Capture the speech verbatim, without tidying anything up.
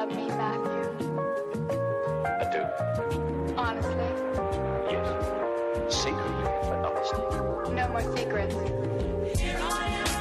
love me, Matthew? I do. Honestly? Yes. Secretly, but not mistaken. No more secrets. Here I am.